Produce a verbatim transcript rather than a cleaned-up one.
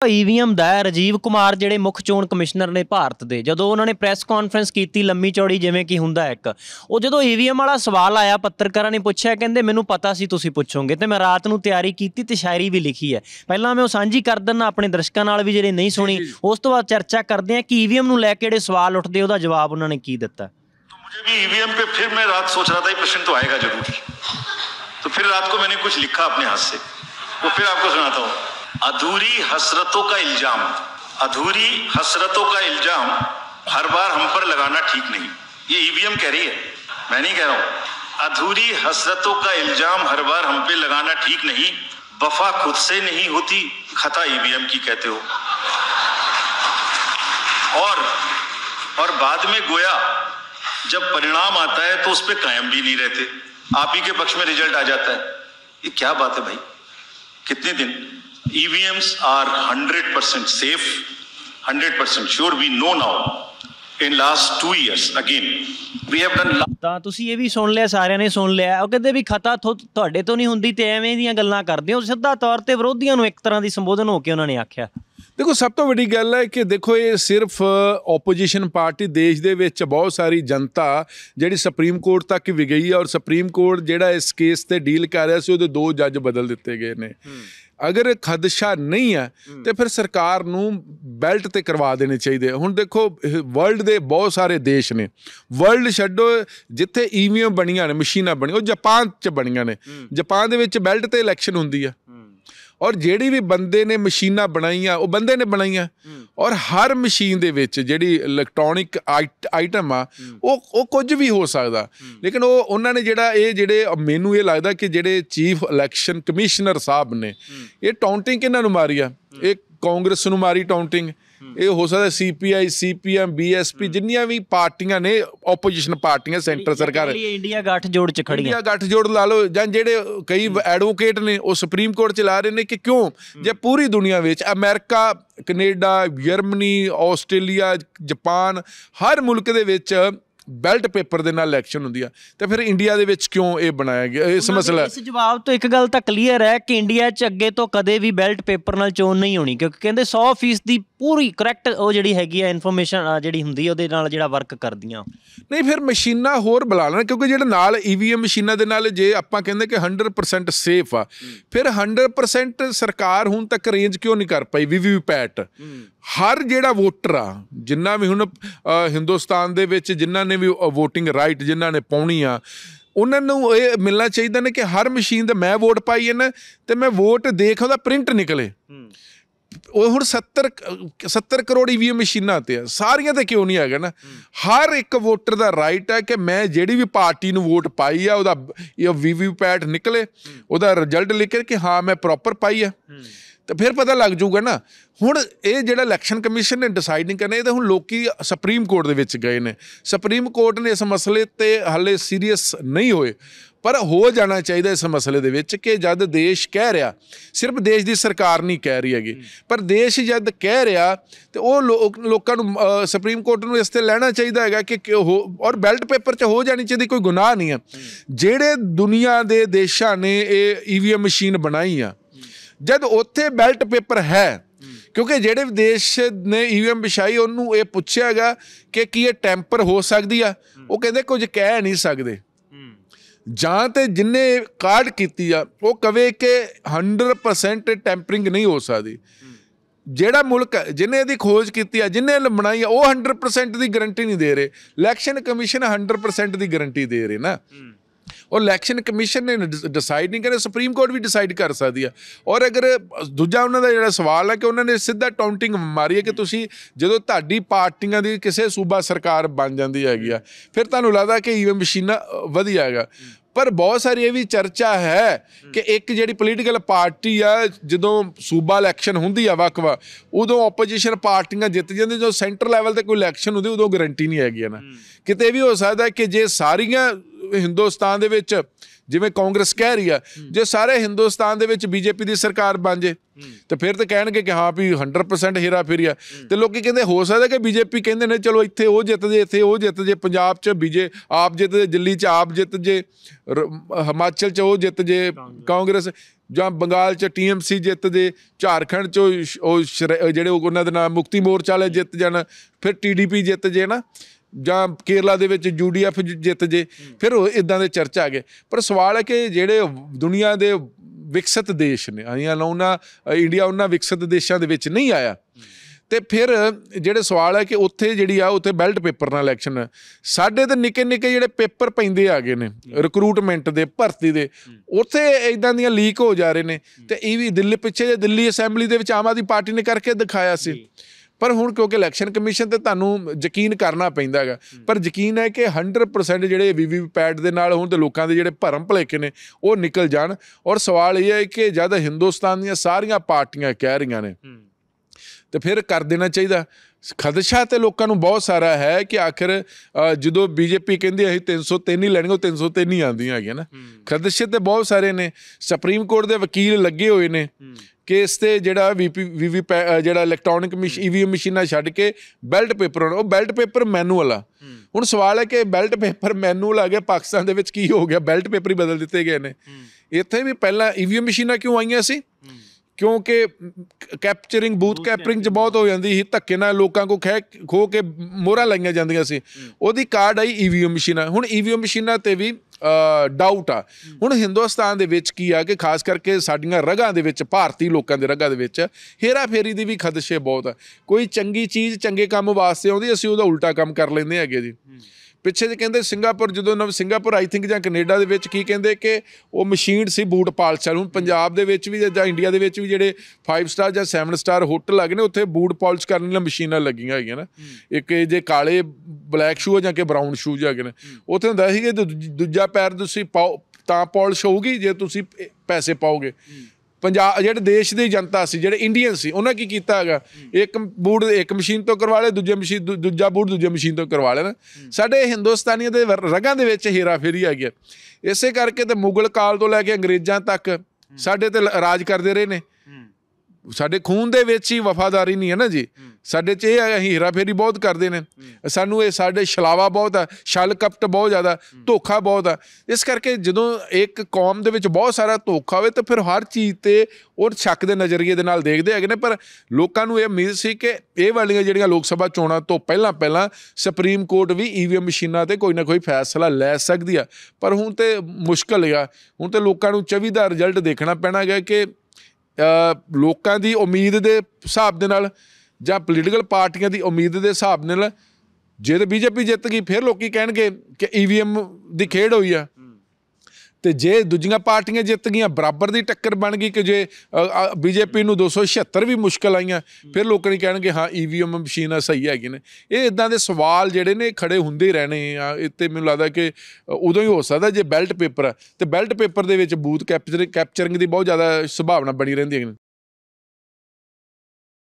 EVM ਦਾ ਰਾਜੀਵ ਕੁਮਾਰ ਜਿਹੜੇ ਮੁੱਖ ਚੋਣ ਕਮਿਸ਼ਨਰ ਨੇ ਭਾਰਤ ਦੇ, ਜਦੋਂ ਉਹਨਾਂ ਨੇ ਪ੍ਰੈਸ ਕਾਨਫਰੰਸ ਕੀਤੀ ਲੰਮੀ ਚੌੜੀ ਜਿਵੇਂ ਕਿ ਹੁੰਦਾ ਇੱਕ, ਉਹ ਜਦੋਂ ਈਵੀਐਮ ਵਾਲਾ ਸਵਾਲ ਆਇਆ ਪੱਤਰਕਾਰਾਂ ਨੇ ਪੁੱਛਿਆ, ਕਹਿੰਦੇ ਮੈਨੂੰ ਪਤਾ ਸੀ ਤੁਸੀਂ ਪੁੱਛੋਗੇ ਤੇ ਮੈਂ ਰਾਤ ਨੂੰ ਤਿਆਰੀ ਕੀਤੀ ਤੇ ਸ਼ਾਇਰੀ ਵੀ ਲਿਖੀ ਹੈ। ਪਹਿਲਾਂ मैं वो साझी कर दिना अपने दर्शकों नाल भी ਜਿਹੜੇ नहीं सुनी, उस तो बाद चर्चा करते हैं कि ईवीएम ਨੂੰ ਲੈ ਕੇ ਜਿਹੜੇ सवाल उठते ਉਹਦਾ जवाब उन्होंने की दिता। तो मुझे भी ईवीएम पे फिर मैं रात सोच रहा था ये प्रश्न तो आएगा जरूर, तो फिर रात को मैंने कुछ लिखा अपने हाथ से, वो फिर आपको सुनाता हूँ। अधूरी हसरतों का इल्जाम, अधूरी हसरतों का इल्जाम हर बार हम पर लगाना ठीक नहीं। ये ईवीएम कह रही है, मैं नहीं कह रहा हूँ। अधूरी हसरतों का इल्जाम हर बार हम पे लगाना ठीक नहीं, वफा खुद से नहीं होती, खता ईवीएम की कहते हो। और और बाद में गोया जब परिणाम आता है तो उस पर कायम भी नहीं रहते, आप ही के पक्ष में रिजल्ट आ जाता है। ये क्या बात है भाई, कितने दिन? EVMs are hundred percent safe, hundred percent sure. We know now in last two years again we have done। ਤਾਂ ਤੁਸੀਂ ਇਹ ਵੀ ਸੁਣ ਲਿਆ, ਸਾਰਿਆਂ ਨੇ ਸੁਣ ਲਿਆ। ਉਹ ਕਹਿੰਦੇ ਵੀ ਖਤਾ ਤੁਹਾਡੇ ਤੋਂ ਨਹੀਂ ਹੁੰਦੀ ਤੇ ਐਵੇਂ ਦੀਆਂ ਗੱਲਾਂ ਕਰਦੇ ਹੋ। ਸਿੱਧਾ ਤੌਰ ਤੇ ਵਿਰੋਧੀਆਂ ਨੂੰ ਇੱਕ ਤਰ੍ਹਾਂ ਦੀ ਸੰਬੋਧਨ ਹੋ ਕੇ ਉਹਨਾਂ ਨੇ ਆਖਿਆ। ਦੇਖੋ ਸਭ ਤੋਂ ਵੱਡੀ ਗੱਲ ਹੈ ਕਿ ਦੇਖੋ ਇਹ ਸਿਰਫ ਓਪੋਜੀਸ਼ਨ ਪਾਰਟੀ, ਦੇਸ਼ ਦੇ ਵਿੱਚ ਬਹੁਤ ਸਾਰੀ ਜਨਤਾ ਜਿਹੜੀ ਸੁਪਰੀਮ ਕੋਰਟ ਤੱਕ ਵੀ ਗਈ ਹੈ, ਔਰ ਸੁਪਰੀਮ ਕੋਰਟ ਜਿਹੜਾ ਇਸ ਕੇਸ ਤੇ ਡੀਲ ਕਰ ਰਿਹਾ ਸੀ ਉਹਦੇ ਦੋ ਜੱਜ ਬਦਲ ਦਿੱਤੇ ਗਏ ਨੇ। ਅਗਰ ਖਦਸ਼ਾ ਨਹੀਂ ਹੈ ਤੇ ਫਿਰ ਸਰਕਾਰ ਨੂੰ ਬੈਲਟ ਤੇ ਕਰਵਾ ਦੇਣੇ ਚਾਹੀਦੇ। ਹੁਣ ਦੇਖੋ ਵਰਲਡ ਦੇ ਬਹੁਤ ਸਾਰੇ ਦੇਸ਼ ਨੇ, ਵਰਲਡ ਛੱਡੋ ਜਿੱਥੇ ਈਵੀਐਮ ਬਣੀਆਂ ਨੇ, ਮਸ਼ੀਨਾਂ ਬਣੀਆਂ, ਉਹ ਜਾਪਾਨ 'ਚ ਬਣੀਆਂ ਨੇ। ਜਾਪਾਨ ਦੇ ਵਿੱਚ ਬੈਲਟ ਤੇ ਇਲੈਕਸ਼ਨ ਹੁੰਦੀ ਆ, ਔਰ ਜਿਹੜੀ ਵੀ ਬੰਦੇ ਨੇ ਮਸ਼ੀਨਾਂ ਬਣਾਈਆਂ ਉਹ ਬੰਦੇ ਨੇ ਬਣਾਈਆਂ। ਔਰ ਹਰ ਮਸ਼ੀਨ ਦੇ ਵਿੱਚ ਜਿਹੜੀ ਇਲੈਕਟ੍ਰੋਨਿਕ ਆਈਟਮ ਆ ਉਹ ਉਹ ਕੁਝ ਵੀ ਹੋ ਸਕਦਾ, ਲੇਕਿਨ ਉਹ ਉਹਨਾਂ ਨੇ ਜਿਹੜਾ ਇਹ ਜਿਹੜੇ ਮੈਨੂੰ ਇਹ ਲੱਗਦਾ ਕਿ ਜਿਹੜੇ ਚੀਫ ਇਲੈਕਸ਼ਨ ਕਮਿਸ਼ਨਰ ਸਾਹਿਬ ਨੇ ਇਹ ਟਾਊਂਟਿੰਗ ਕਿਹਨਾਂ ਨੂੰ ਮਾਰੀ ਆ? ਇਹ ਕਾਂਗਰਸ ਨੂੰ ਮਾਰੀ ਟਾਊਂਟਿੰਗ। ਇਹ ਹੋ ਸਕਦਾ C P I, C P M, B S P ਜਿੰਨੀਆਂ ਵੀ ਪਾਰਟੀਆਂ ਨੇ ਓਪੋਜੀਸ਼ਨ ਪਾਰਟੀਆਂ, ਸੈਂਟਰ ਸਰਕਾਰ, ਇੰਡੀਆ ਗੱਠਜੋੜ 'ਚ ਖੜੀਆਂ, ਇੰਡੀਆ ਗੱਠਜੋੜ ਲਾ ਲਓ, ਜਾਂ ਜਿਹੜੇ ਕਈ ਐਡਵੋਕੇਟ ਨੇ ਉਹ ਸੁਪਰੀਮ ਕੋਰਟ 'ਚ ਲਾ ਰਹੇ ਨੇ ਕਿ ਕਿਉਂ ਜੇ ਪੂਰੀ ਦੁਨੀਆ ਵਿੱਚ America, Canada, Germany, Australia, Japan, ਹਰ ਮੁਲਕ ਦੇ ਵਿੱਚ ਬੈਲਟ ਪੇਪਰ ਦੇ ਨਾਲ ਇਲੈਕਸ਼ਨ ਹੁੰਦੀ ਆ, ਤੇ ਫਿਰ ਇੰਡੀਆ ਦੇ ਵਿੱਚ ਕਿਉਂ ਇਹ ਬਣਾਇਆ ਗਿਆ? ਇਸ ਮਸਲਾ ਇਸ ਜਵਾਬ ਤੋਂ ਇੱਕ ਗੱਲ ਤਾਂ ਕਲੀਅਰ ਹੈ ਕਿ ਇੰਡੀਆ 'ਚ ਅੱਗੇ ਤੋਂ ਕਦੇ ਵੀ ਬੈਲਟ ਪੇਪਰ ਨਾਲ ਚੋਣ ਨਹੀਂ ਹੋਣੀ, ਕਿਉਂਕਿ ਕਹਿੰਦੇ ਸੌ ਫੀਸਦੀ ਪੂਰੀ ਕਰੈਕਟ ਉਹ ਜਿਹੜੀ ਹੈਗੀ ਆ ਇਨਫੋਰਮੇਸ਼ਨ ਜਿਹੜੀ ਹੁੰਦੀ ਉਹਦੇ ਨਾਲ ਜਿਹੜਾ ਵਰਕ ਕਰਦੀਆਂ। ਨਹੀਂ ਫਿਰ ਮਸ਼ੀਨਾਂ ਹੋਰ ਬੁਲਾ ਲੈਣ, ਕਿਉਂਕਿ ਜਿਹੜੇ ਨਾਲ ਈਵੀਐਮ ਮਸ਼ੀਨਾਂ ਦੇ ਨਾਲ ਜੇ ਆਪਾਂ ਕਹਿੰਦੇ ਕਿ ਹੰਡਰਡ ਪਰਸੈਂਟ ਸੇਫ ਆ, ਫਿਰ ਹੰਡਰਡ ਪਰਸੈਂਟ ਸਰਕਾਰ ਹੁਣ ਤੱਕ ਅਰੇਂਜ ਕਿਉਂ ਨਹੀਂ ਕਰ ਪਾਈ ਵੀ ਵੀ ਪੈਟ? ਹਰ ਜਿਹੜਾ ਵੋਟਰ ਆ, ਜਿੰਨਾ ਵੀ ਹੁਣ ਹਿੰਦੁਸਤਾਨ ਦੇ ਵਿੱਚ ਜਿਨ੍ਹਾਂ ਨੇ ਵੀ ਵੋਟਿੰਗ ਰਾਈਟ ਜਿਨ੍ਹਾਂ ਨੇ ਪਾਉਣੀ ਆ, ਉਹਨਾਂ ਨੂੰ ਇਹ ਮਿਲਣਾ ਚਾਹੀਦਾ ਨੇ ਕਿ ਹਰ ਮਸ਼ੀਨ ਦਾ ਮੈਂ ਵੋਟ ਪਾਈ ਹੈ ਨਾ ਤੇ ਮੈਂ ਵੋਟ ਦੇਖ ਉਹਦਾ ਪ੍ਰਿੰਟ ਨਿਕਲੇ। ਉਹ ਹੁਣ ਸੱਤਰ ਸੱਤਰ ਕਰੋੜ ਈਵੀਐਮ ਮਸ਼ੀਨਾਂ ਤੇ ਆ, ਸਾਰੀਆਂ ਤੇ ਕਿਉਂ ਨਹੀਂ ਹੈਗਾ ਨਾ? ਹਰ ਇੱਕ ਵੋਟਰ ਦਾ ਰਾਈਟ ਹੈ ਕਿ ਮੈਂ ਜਿਹੜੀ ਵੀ ਪਾਰਟੀ ਨੂੰ ਵੋਟ ਪਾਈ ਆ ਉਹਦਾ ਵੀ ਵੀ ਪੈਟ ਨਿਕਲੇ, ਉਹਦਾ ਰਿਜ਼ਲਟ ਲਿਖੇ ਕਿ ਹਾਂ ਮੈਂ ਪ੍ਰੋਪਰ ਪਾਈ ਆ, ਤੇ ਫਿਰ ਪਤਾ ਲੱਗ ਜਾਊਗਾ ਨਾ। ਹੁਣ ਇਹ ਜਿਹੜਾ ਇਲੈਕਸ਼ਨ ਕਮਿਸ਼ਨ ਨੇ ਡਿਸਾਈਡ ਨਹੀਂ ਕਰਨਾ, ਇਹ ਤਾਂ ਹੁਣ ਲੋਕੀ ਸੁਪਰੀਮ ਕੋਰਟ ਦੇ ਵਿੱਚ ਗਏ ਨੇ। ਸੁਪਰੀਮ ਕੋਰਟ ਨੇ ਇਸ ਮਸਲੇ 'ਤੇ ਹਾਲੇ ਸੀਰੀਅਸ ਨਹੀਂ ਹੋਏ, ਪਰ ਹੋ ਜਾਣਾ ਚਾਹੀਦਾ ਇਸ ਮਸਲੇ ਦੇ ਵਿੱਚ ਕਿ ਜਦ ਦੇਸ਼ ਕਹਿ ਰਿਹਾ, ਸਿਰਫ ਦੇਸ਼ ਦੀ ਸਰਕਾਰ ਨਹੀਂ ਕਹਿ ਰਹੀ ਹੈਗੀ, ਪਰ ਦੇਸ਼ ਜਦ ਕਹਿ ਰਿਹਾ ਤੇ ਉਹ ਲੋਕਾਂ ਨੂੰ ਸੁਪਰੀਮ ਕੋਰਟ ਨੂੰ ਇਸ 'ਤੇ ਲੈਣਾ ਚਾਹੀਦਾ ਹੈਗਾ ਕਿ ਹੋ, ਔਰ ਬੈਲਟ ਪੇਪਰ 'ਚ ਹੋ ਜਾਣੀ ਚਾਹੀਦੀ, ਕੋਈ ਗੁਨਾਹ ਨਹੀਂ ਆ। ਜਿਹੜੇ ਦੁਨੀਆ ਦੇ ਦੇਸ਼ਾਂ ਨੇ ਇਹ ਈਵੀਐਮ ਮਸ਼ੀਨ ਬਣਾਈ ਆ, ਜਦ ਉੱਥੇ ਬੈਲਟ ਪੇਪਰ ਹੈ, ਕਿਉਂਕਿ ਜਿਹੜੇ ਦੇਸ਼ ਨੇ ਈਵੀਐਮ ਵਿਛਾਈ ਉਹਨੂੰ ਇਹ ਪੁੱਛਿਆ ਗਿਆ ਕਿ ਕੀ ਇਹ ਟੈਂਪਰ ਹੋ ਸਕਦੀ ਆ, ਉਹ ਕਹਿੰਦੇ ਕੁਝ ਕਹਿ ਨਹੀਂ ਸਕਦੇ। ਜਾਂ ਤੇ ਜਿੰਨੇ ਕਾਰਡ ਕੀਤੀ ਆ ਉਹ ਕਵੇ ਕਿ ਹੰਡਰਡ ਪਰਸੈਂਟ ਟੈਂਪਰਿੰਗ ਨਹੀਂ ਹੋ ਸਕਦੀ। ਜਿਹੜਾ ਮੁਲਕ ਜਿਹਨੇ ਇਹਦੀ ਖੋਜ ਕੀਤੀ ਆ, ਜਿਹਨੇ ਬਣਾਈ ਆ, ਉਹ ਹੰਡਰਡ ਪਰਸੈਂਟ ਦੀ ਗਰੰਟੀ ਨਹੀਂ ਦੇ ਰਹੇ। ਇਲੈਕਸ਼ਨ ਕਮਿਸ਼ਨ ਹੰਡਰਡ ਪਰਸੈਂਟ ਦੀ ਗਰੰਟੀ ਦੇ ਰਹੇ ਨਾ। ਔਰ ਇਲੈਕਸ਼ਨ ਕਮਿਸ਼ਨ ਨੇ ਡਿਸਾਈਡ ਨਹੀਂ ਕਰਿਆ, ਸੁਪਰੀਮ ਕੋਰਟ ਵੀ ਡਿਸਾਈਡ ਕਰ ਸਕਦੀ ਆ। ਔਰ ਅਗਰ ਦੂਜਾ ਉਹਨਾਂ ਦਾ ਜਿਹੜਾ ਸਵਾਲ ਹੈ ਕਿ ਉਹਨਾਂ ਨੇ ਸਿੱਧਾ ਟਾਊਂਟਿੰਗ ਮਾਰੀ ਹੈ ਕਿ ਤੁਸੀਂ ਜਦੋਂ ਤੁਹਾਡੀ ਪਾਰਟੀਆਂ ਦੀ ਕਿਸੇ ਸੂਬਾ ਸਰਕਾਰ ਬਣ ਜਾਂਦੀ ਹੈਗੀ ਆ, ਫਿਰ ਤੁਹਾਨੂੰ ਲੱਗਦਾ ਕਿ ਈਵੀਐਮ ਮਸ਼ੀਨਾਂ ਵਧੀਆ ਹੈਗਾ। ਪਰ ਬਹੁਤ ਸਾਰੀ ਇਹ ਵੀ ਚਰਚਾ ਹੈ ਕਿ ਇੱਕ ਜਿਹੜੀ ਪੋਲੀਟੀਕਲ ਪਾਰਟੀ ਆ, ਜਦੋਂ ਸੂਬਾ ਇਲੈਕਸ਼ਨ ਹੁੰਦੀ ਆ ਵੱਖ ਵੱਖ, ਉਦੋਂ ਓਪੋਜੀਸ਼ਨ ਪਾਰਟੀਆਂ ਜਿੱਤ ਜਾਂਦੀਆਂ। ਜਦੋਂ ਸੈਂਟਰ ਲੈਵਲ 'ਤੇ ਕੋਈ ਇਲੈਕਸ਼ਨ ਹੁੰਦੀ ਉਦੋਂ ਗਰੰਟੀ ਨਹੀਂ ਹੈਗੀ ਹੈ ਨਾ। ਕਿਤੇ ਵੀ ਹੋ ਸਕਦਾ ਕਿ ਜੇ ਸਾਰੀਆਂ ਹਿੰਦੁਸਤਾਨ ਦੇ ਵਿੱਚ ਜਿਵੇਂ ਕਾਂਗਰਸ ਕਹਿ ਰਹੀ ਆ, ਜੇ ਸਾਰੇ ਹਿੰਦੁਸਤਾਨ ਦੇ ਵਿੱਚ ਬੀਜੇਪੀ ਦੀ ਸਰਕਾਰ ਬਣ ਜੇ ਤੇ ਫਿਰ ਤਾਂ ਕਹਿਣਗੇ ਕਿ ਹਾਂ ਵੀ ਹੰਡਰਡ ਪਰਸੈਂਟ ਹੇਰਾ ਫੇਰੀ ਆ। ਤੇ ਲੋਕੀ ਕਹਿੰਦੇ ਹੋ ਸਕਦਾ ਕਿ ਬੀਜੇਪੀ ਕਹਿੰਦੇ ਨੇ ਚਲੋ ਇੱਥੇ ਉਹ ਜਿੱਤ ਜੇ, ਇੱਥੇ ਉਹ ਜਿੱਤ ਜੇ, ਪੰਜਾਬ 'ਚ ਬੀਜੇ ਆਪ ਜਿੱਤ ਜੇ, ਦਿੱਲੀ 'ਚ ਆਪ ਜਿੱਤ ਜੇ, ਹਿਮਾਚਲ 'ਚ ਉਹ ਜਿੱਤ ਜੇ ਕਾਂਗਰਸ, ਜਾਂ ਬੰਗਾਲ 'ਚ ਟੀ ਐਮ ਸੀ ਜਿੱਤ ਜੇ, ਝਾਰਖੰਡ 'ਚ ਉਹ ਜਿਹੜੇ ਉਹਨਾਂ ਦੇ ਨਾਲ ਮੁਕਤੀ ਮੋਰਚਾ ਵਾਲੇ ਜਿੱਤ ਜਾਣ, ਫਿਰ ਟੀ ਡੀ ਪੀ ਜਿੱਤ ਜੇ ਨਾ, ਜਾਂ ਕੇਰਲਾ ਦੇ ਵਿੱਚ ਯੂ ਡੀ ਐਫ ਜਿੱਤ ਜੇ, ਫਿਰ ਉਹ ਇੱਦਾਂ ਦੇ ਚਰਚਾ ਆ ਗਏ। ਪਰ ਸਵਾਲ ਹੈ ਕਿ ਜਿਹੜੇ ਦੁਨੀਆ ਦੇ ਵਿਕਸਿਤ ਦੇਸ਼ ਨੇ, ਅਸੀਂ ਉਹਨਾਂ ਇੰਡੀਆ ਉਹਨਾਂ ਵਿਕਸਿਤ ਦੇਸ਼ਾਂ ਦੇ ਵਿੱਚ ਨਹੀਂ ਆਇਆ। ਤੇ ਫਿਰ ਜਿਹੜੇ ਸਵਾਲ ਹੈ ਕਿ ਉੱਥੇ ਜਿਹੜੀ ਆ ਉੱਥੇ ਬੈਲਟ ਪੇਪਰ ਨਾਲ ਇਲੈਕਸ਼ਨ ਹੈ। ਸਾਡੇ ਤਾਂ ਨਿੱਕੇ ਨਿੱਕੇ ਜਿਹੜੇ ਪੇਪਰ ਪੈਂਦੇ ਆ ਗਏ ਨੇ ਰਿਕਰੂਟਮੈਂਟ ਦੇ, ਭਰਤੀ ਦੇ, ਉੱਥੇ ਇੱਦਾਂ ਦੀਆਂ ਲੀਕ ਹੋ ਜਾ ਰਹੇ ਨੇ। ਤੇ ਇਹ ਵੀ ਦਿੱਲੀ ਪਿੱਛੇ ਜੇ ਦਿੱਲੀ ਅਸੈਂਬਲੀ ਦੇ ਵਿੱਚ ਆਮ ਆਦਮੀ ਪਾਰਟੀ ਨੇ ਕਰਕੇ ਦਿਖਾਇਆ ਸੀ। ਪਰ ਹੁਣ ਕਿਉਂਕਿ ਇਲੈਕਸ਼ਨ ਕਮਿਸ਼ਨ 'ਤੇ ਤੁਹਾਨੂੰ ਯਕੀਨ ਕਰਨਾ ਪੈਂਦਾ ਹੈਗਾ, ਪਰ ਯਕੀਨ ਹੈ ਕਿ ਹੰਡਰਡ ਪਰਸੈਂਟ ਜਿਹੜੇ ਵੀ ਵੀ ਪੈਟ ਦੇ ਨਾਲ ਹੁਣ ਤੇ ਲੋਕਾਂ ਦੇ ਜਿਹੜੇ ਭਰਮ ਭੁਲੇਖੇ ਨੇ ਉਹ ਨਿਕਲ ਜਾਣ। ਔਰ ਸਵਾਲ ਇਹ ਹੈ ਕਿ ਜਦ ਹਿੰਦੁਸਤਾਨ ਦੀਆਂ ਸਾਰੀਆਂ ਪਾਰਟੀਆਂ ਕਹਿ ਰਹੀਆਂ ਨੇ ਤੇ ਫਿਰ ਕਰ ਦੇਣਾ ਚਾਹੀਦਾ। ਖਦਸ਼ਾ ਤੇ ਲੋਕਾਂ ਨੂੰ ਬਹੁਤ ਸਾਰਾ ਹੈ ਕਿ ਆਖਿਰ ਜਦੋਂ ਬੀਜੇਪੀ ਕਹਿੰਦੀ ਅਸੀਂ ਤਿੰਨ ਸੌ ਤਿੰਨ ਹੀ ਲੈਣਗੇ, ਉਹ ਤਿੰਨ ਸੌ ਤਿੰਨ ਹੀ ਆਉਂਦੀਆਂ ਹੈਗੀਆਂ ਨਾ। ਖਦਸ਼ੇ ਤੇ ਬਹੁਤ ਸਾਰੇ ਨੇ। ਸੁਪਰੀਮ ਕੋਰਟ ਦੇ ਵਕੀਲ ਲੱਗੇ ਹੋਏ ਨੇ ਕੇਸ 'ਤੇ ਜਿਹੜਾ ਵੀ ਪੀ ਵੀ ਵੀ ਪੈ ਜਿਹੜਾ ਇਲੈਕਟ੍ਰੋਨਿਕ ਮਸ਼ ਈ ਵੀ ਐਮ ਮਸ਼ੀਨਾਂ ਛੱਡ ਕੇ ਬੈਲਟ ਪੇਪਰ ਹੋਣਾ, ਉਹ ਬੈਲਟ ਪੇਪਰ ਮੈਨੂਅਲ ਆ। ਹੁਣ ਸਵਾਲ ਹੈ ਕਿ ਬੈਲਟ ਪੇਪਰ ਮੈਨੂਅਲ ਆ ਗਿਆ, ਪਾਕਿਸਤਾਨ ਦੇ ਵਿੱਚ ਕੀ ਹੋ ਗਿਆ, ਬੈਲਟ ਪੇਪਰ ਹੀ ਬਦਲ ਦਿੱਤੇ ਗਏ ਨੇ। ਇੱਥੇ ਵੀ ਪਹਿਲਾਂ ਈ ਵੀ ਐਮ ਮਸ਼ੀਨਾਂ ਕਿਉਂ ਆਈਆਂ ਸੀ? ਕਿਉਂਕਿ ਕੈਪਚਰਿੰਗ ਬੂਥ ਕੈਪਰਿੰਗ 'ਚ ਬਹੁਤ ਹੋ ਜਾਂਦੀ ਸੀ, ਧੱਕੇ ਨਾਲ ਲੋਕਾਂ ਕੋਲ ਖਹਿ ਖੋ ਕੇ ਮੋਹਰਾਂ ਲਾਈਆਂ ਜਾਂਦੀਆਂ ਸੀ। ਉਹਦੀ card I E V M ਮਸ਼ੀਨਾਂ। ਹੁਣ ਈ ਵੀ ਐਮ ਮਸ਼ੀਨਾਂ 'ਤੇ ਵੀ ਡਾਊਟ ਆ। ਹੁਣ ਹਿੰਦੁਸਤਾਨ ਦੇ ਵਿੱਚ ਕੀ ਆ ਕਿ ਖਾਸ ਕਰਕੇ ਸਾਡੀਆਂ ਰਗਾਂ ਦੇ ਵਿੱਚ, ਭਾਰਤੀ ਲੋਕਾਂ ਦੇ ਰਗਾਂ ਦੇ ਵਿੱਚ ਹੇਰਾ ਫੇਰੀ ਦੀ ਵੀ ਖਦਸ਼ੇ ਬਹੁਤ ਆ। ਕੋਈ ਚੰਗੀ ਚੀਜ਼ ਚੰਗੇ ਕੰਮ ਵਾਸਤੇ ਆਉਂਦੀ, ਅਸੀਂ ਉਹਦਾ ਉਲਟਾ ਕੰਮ ਕਰ ਲੈਂਦੇ ਹੈਗੇ ਜੀ। ਪਿੱਛੇ ਜੇ ਕਹਿੰਦੇ ਸਿੰਗਾਪੁਰ, ਜਦੋਂ ਨਵ ਸਿੰਗਾਪੁਰ ਆਈ ਥਿੰਕ ਜਾਂ ਕੈਨੇਡਾ ਦੇ ਵਿੱਚ ਕੀ ਕਹਿੰਦੇ ਕਿ ਉਹ ਮਸ਼ੀਨ ਸੀ ਬੂਟ ਪਾਲਿਸ਼ ਵਾਲੀ। ਹੁਣ ਪੰਜਾਬ ਦੇ ਵਿੱਚ ਵੀ ਜਾਂ ਇੰਡੀਆ ਦੇ ਵਿੱਚ ਵੀ ਜਿਹੜੇ ਫਾਈਵ ਸਟਾਰ ਜਾਂ ਸੈਵਨ ਸਟਾਰ ਹੋਟਲ ਲੱਗੇ ਨੇ, ਉੱਥੇ ਬੂਟ ਪਾਲਿਸ਼ ਕਰਨ ਵਾਲੀਆਂ ਮਸ਼ੀਨਾਂ ਲੱਗੀਆਂ ਹੈਗੀਆਂ ਨਾ। ਇੱਕ ਜੇ ਕਾਲੇ ਬਲੈਕ ਸ਼ੂ ਜਾਂ ਕਿ ਬਰਾਊਨ ਸ਼ੂਜ਼ ਹੈਗੇ ਨੇ, ਉੱਥੇ ਹੁੰਦਾ ਸੀ ਕਿ ਦੂਜਾ ਪੈਰ ਤੁਸੀਂ ਪਾਓ ਤਾਂ ਪਾਲਿਸ਼ ਹੋਊਗੀ ਜੇ ਤੁਸੀਂ ਪੈਸੇ ਪਾਓਗੇ। ਪੰਜਾਬ ਜਿਹੜੇ ਦੇਸ਼ ਦੀ ਜਨਤਾ ਸੀ, ਜਿਹੜੇ ਇੰਡੀਅਨ ਸੀ, ਉਹਨਾਂ ਕੀ ਕੀਤਾ ਹੈਗਾ, ਇੱਕ ਬੂਟ ਇੱਕ ਮਸ਼ੀਨ ਤੋਂ ਕਰਵਾ ਲਿਆ, ਦੂਜੇ ਮਸ਼ੀਨ ਦੂਜਾ ਬੂਟ ਦੂਜੇ ਮਸ਼ੀਨ ਤੋਂ ਕਰਵਾ ਲਿਆ ਨਾ। ਸਾਡੇ ਹਿੰਦੁਸਤਾਨੀਆਂ ਦੇ ਰਗਾਂ ਦੇ ਵਿੱਚ ਹੇਰਾ ਫੇਰੀ ਹੈਗੀ ਆ। ਇਸੇ ਕਰਕੇ ਤੇ ਮੁਗਲ ਕਾਲ ਤੋਂ ਲੈ ਕੇ ਅੰਗਰੇਜ਼ਾਂ ਤੱਕ ਸਾਡੇ ਤੇ ਰਾਜ ਕਰਦੇ ਰਹੇ ਨੇ। ਸਾਡੇ ਖੂਨ ਦੇ ਵਿੱਚ ਹੀ ਵਫਾਦਾਰੀ ਨਹੀਂ ਹੈ ਨਾ ਜੀ। ਸਾਡੇ 'ਚ ਇਹ ਅਸੀਂ ਹੇਰਾ ਫੇਰੀ ਬਹੁਤ ਕਰਦੇ ਨੇ, ਸਾਨੂੰ ਇਹ ਸਾਡੇ ਛਲਾਵਾ ਬਹੁਤ ਆ, ਛਲ ਕਪਟ ਬਹੁਤ ਜ਼ਿਆਦਾ, ਧੋਖਾ ਬਹੁਤ ਆ। ਇਸ ਕਰਕੇ ਜਦੋਂ ਇੱਕ ਕੌਮ ਦੇ ਵਿੱਚ ਬਹੁਤ ਸਾਰਾ ਧੋਖਾ ਹੋਵੇ ਤਾਂ ਫਿਰ ਹਰ ਚੀਜ਼ 'ਤੇ ਉਹ ਸ਼ੱਕ ਦੇ ਨਜ਼ਰੀਏ ਦੇ ਨਾਲ ਦੇਖਦੇ ਹੈਗੇ ਨੇ। ਪਰ ਲੋਕਾਂ ਨੂੰ ਇਹ ਉਮੀਦ ਸੀ ਕਿ ਇਹ ਵਾਲੀਆਂ ਜਿਹੜੀਆਂ ਲੋਕ ਸਭਾ ਚੋਣਾਂ ਤੋਂ ਪਹਿਲਾਂ ਪਹਿਲਾਂ ਸੁਪਰੀਮ ਕੋਰਟ ਵੀ ਈ ਵੀ ਐਮ ਮਸ਼ੀਨਾਂ 'ਤੇ ਕੋਈ ਨਾ ਕੋਈ ਫੈਸਲਾ ਲੈ ਸਕਦੀ ਆ। ਪਰ ਹੁਣ ਤਾਂ ਮੁਸ਼ਕਿਲ ਆ। ਹੁਣ ਤਾਂ ਲੋਕਾਂ ਨੂੰ ਚੌਵੀ ਦਾ ਰਿਜ਼ਲਟ ਦੇਖਣਾ ਪੈਣਾ ਹੈਗਾ ਕਿ ਲੋਕਾਂ ਦੀ ਉਮੀਦ ਦੇ ਹਿਸਾਬ ਦੇ ਨਾਲ ਜਾਂ ਪੋਲੀਟੀਕਲ ਪਾਰਟੀਆਂ ਦੀ ਉਮੀਦ ਦੇ ਹਿਸਾਬ ਨਾਲ। ਜੇ ਤਾਂ ਬੀਜੇਪੀ ਜਿੱਤ ਗਈ ਫਿਰ ਲੋਕੀ ਕਹਿਣਗੇ ਕਿ ਈ ਵੀ ਐਮ ਦੀ ਖੇਡ ਹੋਈ ਆ, ਤੇ ਜੇ ਦੂਜੀਆਂ ਪਾਰਟੀਆਂ ਜਿੱਤ ਗਈਆਂ, ਬਰਾਬਰ ਦੀ ਟੱਕਰ ਬਣ ਗਈ ਕਿ ਜੇ ਬੀਜੇਪੀ ਨੂੰ ਦੋ ਸੌ ਛਿਹੱਤਰ ਵੀ ਮੁਸ਼ਕਿਲ ਆਈਆਂ, ਫਿਰ ਲੋਕਾਂ ਨੇ ਕਹਿਣਗੇ ਹਾਂ ਈ ਵੀ ਐਮ ਮਸ਼ੀਨਾਂ ਸਹੀ ਹੈਗੀਆਂ ਨੇ। ਇਹ ਇੱਦਾਂ ਦੇ ਸਵਾਲ ਜਿਹੜੇ ਨੇ ਖੜੇ ਹੁੰਦੇ ਹੀ ਰਹਿਣੇ ਆ। ਇੱਥੇ ਮੈਨੂੰ ਲੱਗਦਾ ਕਿ ਉਦੋਂ ਹੀ ਹੋ ਸਕਦਾ ਜੇ ਬੈਲਟ ਪੇਪਰ ਆ, ਤੇ ਬੈਲਟ ਪੇਪਰ ਦੇ ਵਿੱਚ ਬੂਥ ਕੈਪਚਰ ਕੈਪਚਰਿੰਗ ਦੀ ਬਹੁਤ ਜ਼ਿਆਦਾ ਸੰਭਾਵਨਾ ਬਣੀ ਰਹਿੰਦੀ ਹੈ।